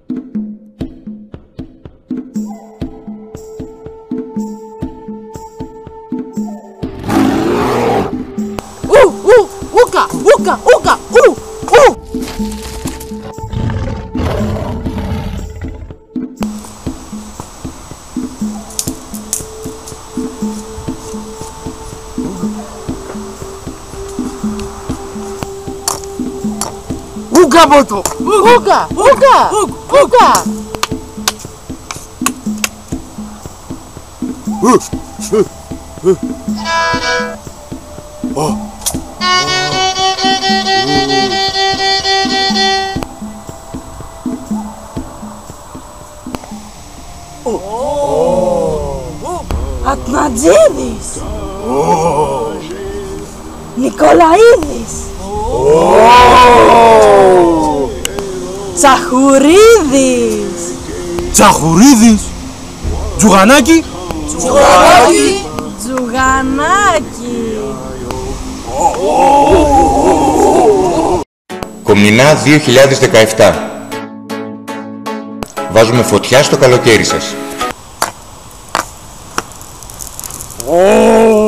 Ούκα! Ούκα μότο! Ούκα! Ατματζίδης! Νικολαίδης! Τσαχουρίδης! Τσαχουρίδης! Τζουγανάκι! Τζουγανάκι! Κομινά 2017. Βάζουμε φωτιά στο καλοκαίρι σας.